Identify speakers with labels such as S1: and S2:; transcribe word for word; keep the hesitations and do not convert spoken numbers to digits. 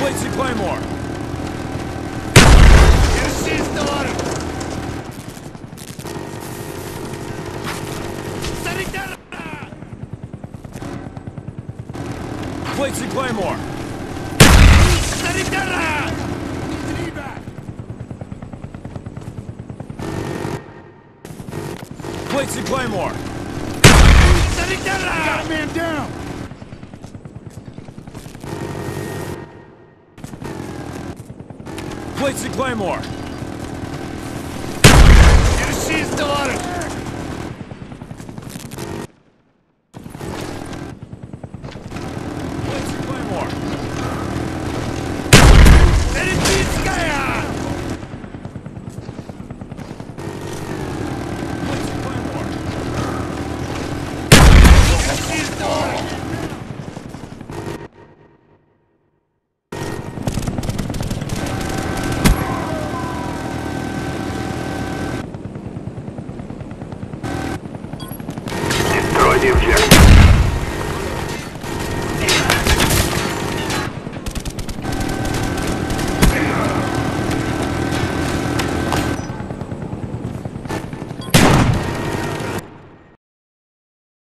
S1: Blazing Claymore!
S2: She's daughter!
S1: Blazing Claymore! Blazing Claymore!
S2: Got a man down!
S1: Blazing Claymore!
S2: She's daughter!